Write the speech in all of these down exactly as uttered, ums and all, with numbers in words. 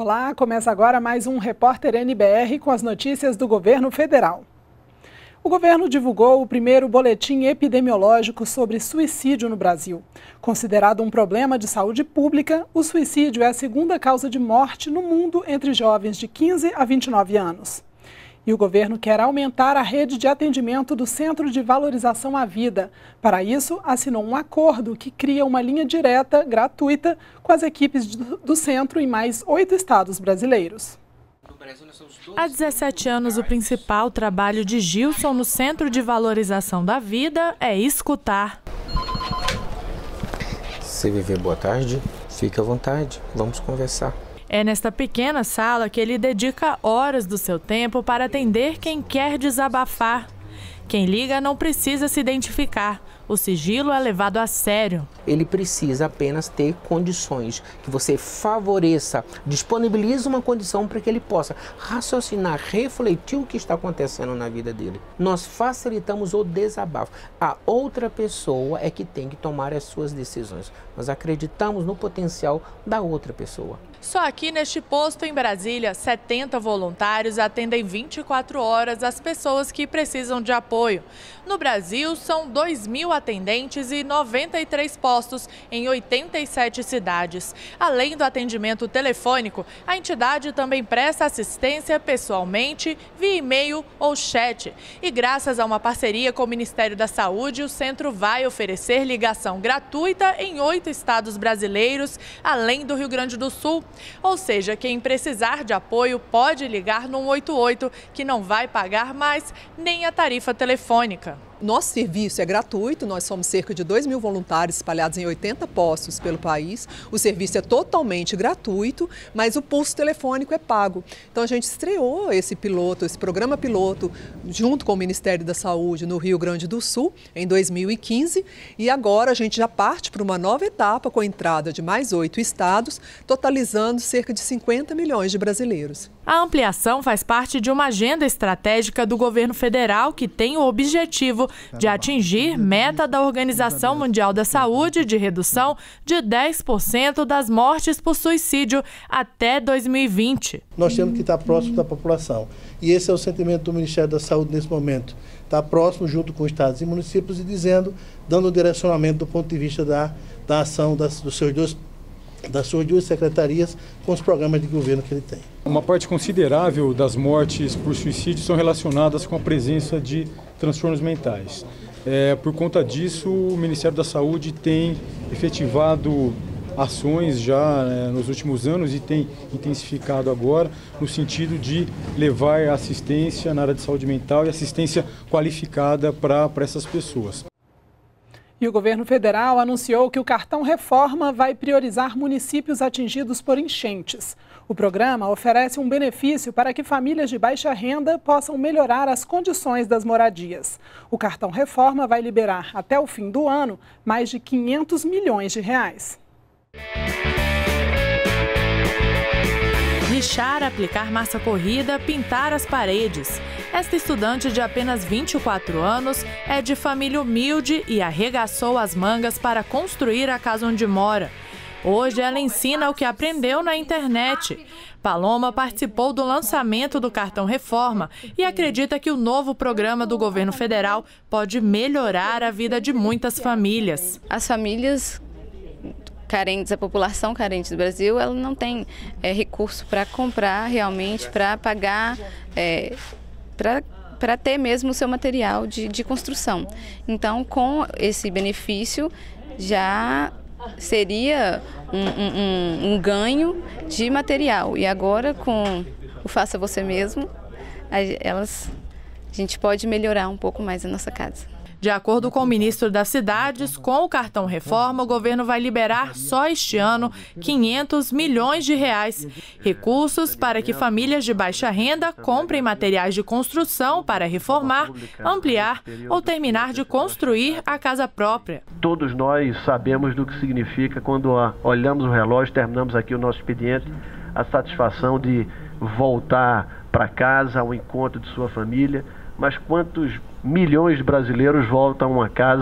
Olá, começa agora mais um Repórter N B R com as notícias do governo federal. O governo divulgou o primeiro boletim epidemiológico sobre suicídio no Brasil. Considerado um problema de saúde pública, o suicídio é a segunda causa de morte no mundo entre jovens de quinze a vinte e nove anos. E o governo quer aumentar a rede de atendimento do Centro de Valorização à Vida. Para isso, assinou um acordo que cria uma linha direta, gratuita, com as equipes do centro em mais oito estados brasileiros. Há dezessete anos, o principal trabalho de Gilson no Centro de Valorização da Vida é escutar. Se viver boa tarde, fique à vontade, vamos conversar. É nesta pequena sala que ele dedica horas do seu tempo para atender quem quer desabafar. Quem liga não precisa se identificar. O sigilo é levado a sério. Ele precisa apenas ter condições, que você favoreça, disponibilize uma condição para que ele possa raciocinar, refletir o que está acontecendo na vida dele. Nós facilitamos o desabafo. A outra pessoa é que tem que tomar as suas decisões. Nós acreditamos no potencial da outra pessoa. Só aqui neste posto em Brasília, setenta voluntários atendem vinte e quatro horas as pessoas que precisam de apoio. No Brasil, são dois mil atendentes e noventa e três postos em oitenta e sete cidades. Além do atendimento telefônico, a entidade também presta assistência pessoalmente, via e-mail ou chat. E graças a uma parceria com o Ministério da Saúde, o centro vai oferecer ligação gratuita em oito estados brasileiros, além do Rio Grande do Sul. Ou seja, quem precisar de apoio pode ligar no um oito oito, que não vai pagar mais nem a tarifa telefônica. Nosso serviço é gratuito, nós somos cerca de dois mil voluntários espalhados em oitenta postos pelo país. O serviço é totalmente gratuito, mas o pulso telefônico é pago. Então a gente estreou esse piloto, esse programa piloto, junto com o Ministério da Saúde no Rio Grande do Sul, em dois mil e quinze. E agora a gente já parte para uma nova etapa com a entrada de mais oito estados, totalizando cerca de cinquenta milhões de brasileiros. A ampliação faz parte de uma agenda estratégica do governo federal que tem o objetivo de atingir meta da Organização Mundial da Saúde de redução de dez por cento das mortes por suicídio até dois mil e vinte. Nós temos que estar próximo da população e esse é o sentimento do Ministério da Saúde nesse momento. Estar próximo junto com estados e municípios e dizendo, dando um direcionamento do ponto de vista da, da ação das, dos seus dois das suas duas secretarias com os programas de governo que ele tem. Uma parte considerável das mortes por suicídio são relacionadas com a presença de transtornos mentais. É, por conta disso, o Ministério da Saúde tem efetivado ações já né, nos últimos anos e tem intensificado agora no sentido de levar assistência na área de saúde mental e assistência qualificada para para essas pessoas. E o governo federal anunciou que o cartão Reforma vai priorizar municípios atingidos por enchentes. O programa oferece um benefício para que famílias de baixa renda possam melhorar as condições das moradias. O cartão Reforma vai liberar até o fim do ano mais de quinhentos milhões de reais. Lixar, aplicar massa corrida, pintar as paredes. Esta estudante de apenas vinte e quatro anos é de família humilde e arregaçou as mangas para construir a casa onde mora. Hoje ela ensina o que aprendeu na internet. Paloma participou do lançamento do cartão Reforma e acredita que o novo programa do governo federal pode melhorar a vida de muitas famílias. As famílias carentes, a população carente do Brasil, ela não tem é, recurso para comprar realmente, para pagar, é, para ter mesmo o seu material de, de construção. Então, com esse benefício, já seria um, um, um ganho de material. E agora, com o Faça Você Mesmo, a, elas, a gente pode melhorar um pouco mais a nossa casa. De acordo com o ministro das Cidades, com o cartão Reforma, o governo vai liberar só este ano quinhentos milhões de reais. Recursos para que famílias de baixa renda comprem materiais de construção para reformar, ampliar ou terminar de construir a casa própria. Todos nós sabemos do que significa quando olhamos o relógio, terminamos aqui o nosso expediente, a satisfação de voltar para casa, ao encontro de sua família. Mas quantos milhões de brasileiros voltam a uma casa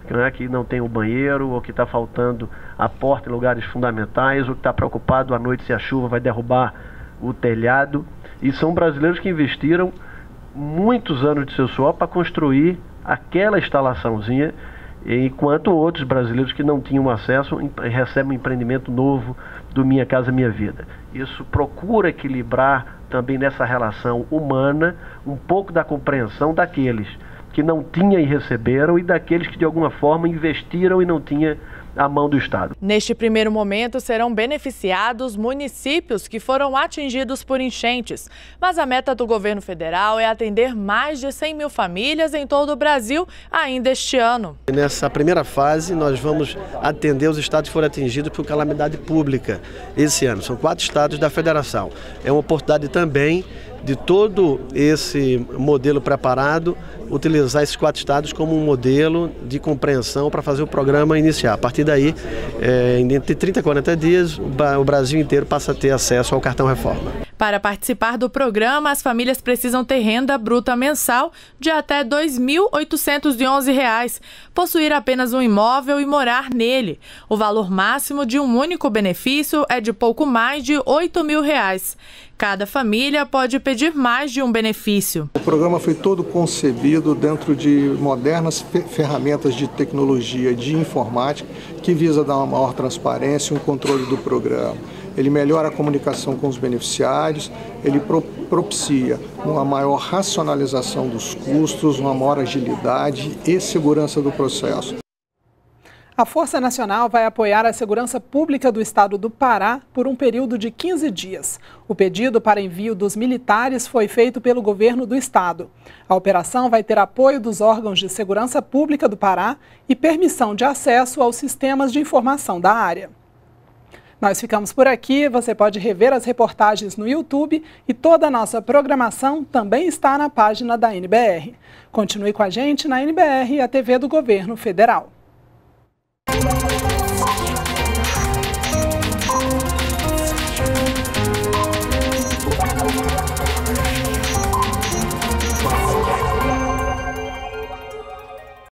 né, que não tem o banheiro, ou que está faltando a porta em lugares fundamentais, ou que está preocupado à noite se a chuva vai derrubar o telhado. E são brasileiros que investiram muitos anos de seu suor para construir aquela instalaçãozinha, enquanto outros brasileiros que não tinham acesso recebem um empreendimento novo do Minha Casa Minha Vida. Isso procura equilibrar também nessa relação humana um pouco da compreensão daqueles que não tinham e receberam e daqueles que de alguma forma investiram e não tinham a mão do Estado. Neste primeiro momento serão beneficiados municípios que foram atingidos por enchentes, mas a meta do governo federal é atender mais de cem mil famílias em todo o Brasil ainda este ano. Nessa primeira fase nós vamos atender os estados que foram atingidos por calamidade pública esse ano. São quatro estados da federação. É uma oportunidade também de todo esse modelo preparado, utilizar esses quatro estados como um modelo de compreensão para fazer o programa iniciar. A partir daí, é, entre trinta e quarenta dias, o Brasil inteiro passa a ter acesso ao cartão reforma. Para participar do programa, as famílias precisam ter renda bruta mensal de até dois mil oitocentos e onze reais, possuir apenas um imóvel e morar nele. O valor máximo de um único benefício é de pouco mais de oito mil reais. Cada família pode pedir mais de um benefício. O programa foi todo concebido dentro de modernas ferramentas de tecnologia, de informática, que visa dar uma maior transparência e um controle do programa. Ele melhora a comunicação com os beneficiários, ele propicia uma maior racionalização dos custos, uma maior agilidade e segurança do processo. A Força Nacional vai apoiar a segurança pública do estado do Pará por um período de quinze dias. O pedido para envio dos militares foi feito pelo governo do estado. A operação vai ter apoio dos órgãos de segurança pública do Pará e permissão de acesso aos sistemas de informação da área. Nós ficamos por aqui, você pode rever as reportagens no YouTube e toda a nossa programação também está na página da N B R. Continue com a gente na N B R, a T V do Governo Federal.